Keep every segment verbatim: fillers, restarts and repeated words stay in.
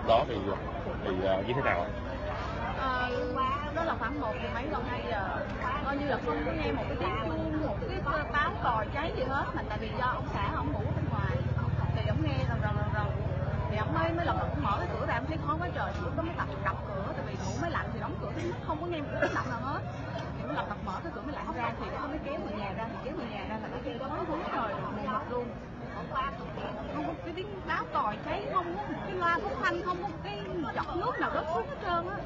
lúc đó thì thì uh, như thế nào? À, đó là khoảng một mấy gần hai giờ, coi như là không có nghe một cái tiếng chuông, một cái báo còi cháy gì hết, mà tại vì do ông xã ông ngủ bên ngoài thì ông nghe rần rần rần rần thì ông mới mới lật đật mở cái cửa ra, ông thấy khó quá trời, lúc đó mới tập đập cửa, tại vì ngủ mới lạnh thì đóng cửa thứ nhất không có nghe một cái tiếng động nào hết, thì mới lật đật mở cái cửa mới lạnh ra, thì nó mới kéo người nhà ra, thì kéo người nhà ra là cái kia có nói hú trời mù mịt luôn, không có cái tiếng báo còi cháy, không có một cái loa phóng thanh, không có một cái giọt nước nào rớt xuống hết trơn á.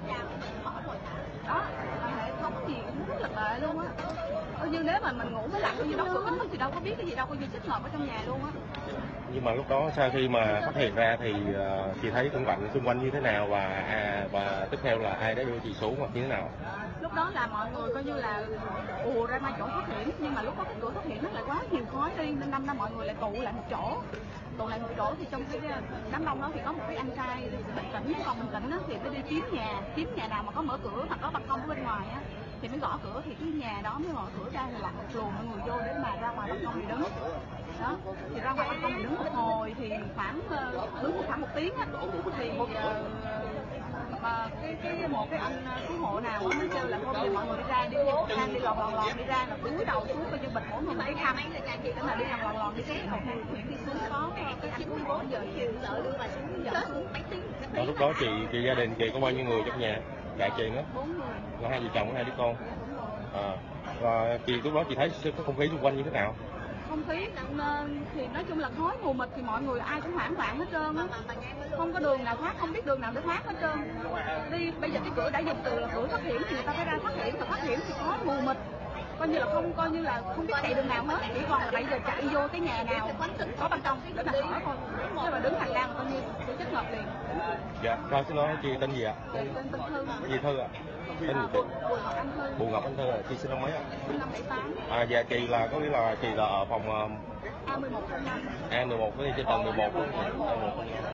Đó là hệ thống gì cũng rất là tệ luôn á, coi như nếu mà mình ngủ mới lạnh, coi như đóng cửa kính thì đâu có biết cái gì đâu, coi như chết ngợp ở trong nhà luôn á. Nhưng mà lúc đó sau khi mà phát hiện ra thì uh, chị thấy khung cảnh xung quanh như thế nào, và à, và tiếp theo là ai đã đưa chị xuống hoặc như thế nào? Lúc đó là mọi người coi như là ùa ra ngay chỗ thoát hiểm, nhưng mà lúc đó cái cửa thoát hiểm nó lại quá nhiều khói đi, nên năm năm mọi người lại tụ lại một chỗ tụ lại một chỗ thì trong cái đám đông đó thì có một cái anh trai bình tĩnh, còn bình tĩnh đó thì mới đi kiếm nhà kiếm nhà nào mà có mở cửa hoặc có ban công ở bên ngoài á, thì mới gõ cửa, thì cái nhà đó mới mở cửa ra thì là một luồng mọi người vô để mà ra ngoài ban công thì đứng đó, thì ra ngoài ban công thì đứng một hồi, thì khoảng đứng khoảng một tiếng á, thì uh, mà cái cái một cái anh cứu hộ nào mới kêu là thôi thì mọi người đi ra đi ra đi lòn lòn lòn đi ra, là cúi đầu xuống coi như bịch mỗi người một cái khăn để mà đi làm lòn lòn đi xuống, còn hiện đi xuống có cái chiếc mười bốn giờ sợ đưa bà xuống giờ xuống mấy tiếng. Đó, lúc đó chị chị gia đình chị có bao nhiêu người trong nhà? Dạ chị nữa. Bốn người. Có hai vợ chồng hai đứa con. À, và chị lúc đó chị thấy cái không khí xung quanh như thế nào? Không khí thì nói chung là khói mù mịt, thì mọi người ai cũng hoảng loạn hết trơn á, không có đường nào thoát, không biết đường nào để thoát hết trơn. Đi bây giờ cái cửa đã dùng từ là cửa thoát hiểm thì người ta phải ra thoát hiểm, và thoát hiểm thì khói mù mịt, coi như là không coi như là không biết chạy đường nào hết, chỉ còn là bây giờ chạy vô cái nhà nào có ban công để mà hỏi thôi, chứ mà đứng hành lang coi như tôi chết ngợp liền. Dạ, rồi xin nói chị tên gì ạ? Tên Tên Thư. Gì Thư ạ? Tên gì chị? Bùi Ngọc Anh Thư. Bùi Ngọc Anh Thư, chị sinh năm mấy ạ? Sinh năm bảy tám. À dạ chị là có nghĩa là chị là ở phòng A mười một không năm. A mười một, cái trên tầng mười một.